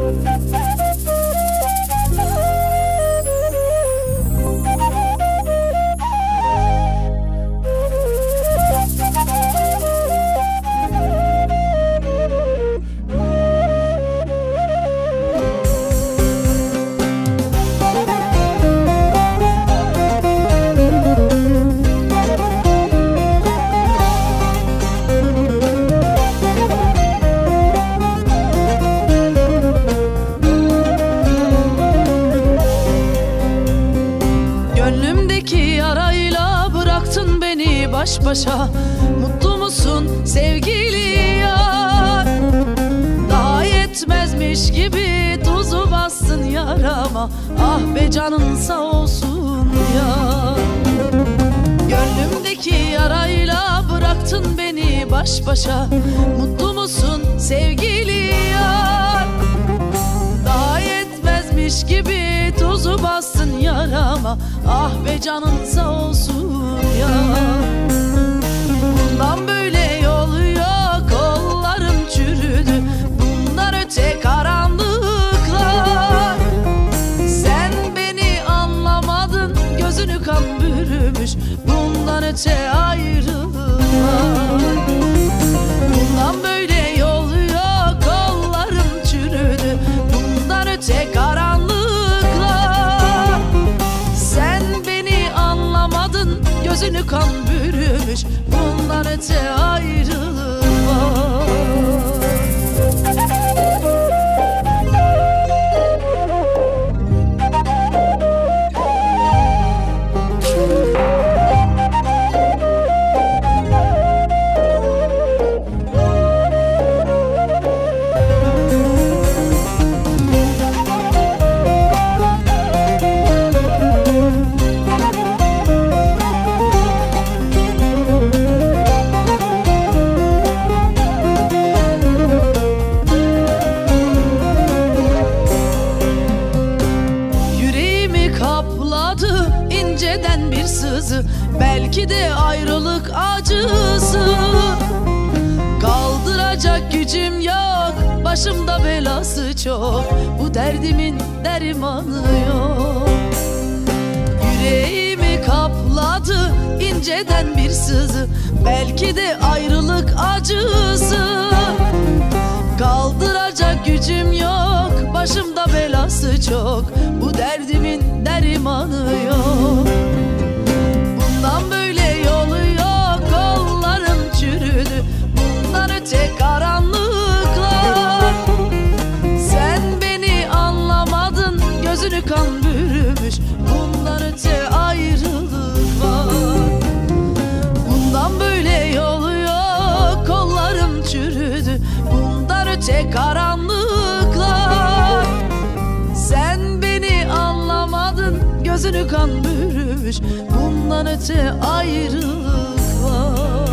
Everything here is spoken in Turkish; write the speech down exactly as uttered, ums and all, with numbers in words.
Baş başa mutlu musun sevgili yar? Daha yetmezmiş gibi tuzu bastın yarama. Ah be canın sağ olsun ya. Gönlümdeki yarayla bıraktın beni baş başa. Mutlu musun sevgili yar? Daha yetmezmiş gibi tuzu bastın yarama. Ah be canın sağ olsun ya. Bundan böyle yol yok, kollarım çürüdü. Bundan öte karanlıklar. Sen beni anlamadın, gözünü kan bürümüş. Bundan öte ayrılıklar. Bundan böyle yol yok, kollarım çürüdü. Bundan öte karanlıklar. Sen beni anlamadın, gözünü kan bürümüş. Bundan öte ayrılık var. İnceden bir sızı, belki de ayrılık acısı. Kaldıracak gücüm yok, başımda belası çok. Bu derdimin dermanı yok. Yüreğimi kapladı inceden bir sızı, belki de ayrılık acısı. Kaldıracak gücüm yok, başımda belası çok. Bu derdimin dermanı yok. Bundan böyle yolu yok, kollarım çürüdü. Bundan öte karanlıklar. Sen beni anlamadın, gözünü kan bürümüş. Bundan öte ayrılık var. Bundan böyle yolu yok, kollarım çürüdü. Bundan öte karanlıklar. Sen beni anlamadın, gözünü kan bürümüş. Bundan öte ayrılık var.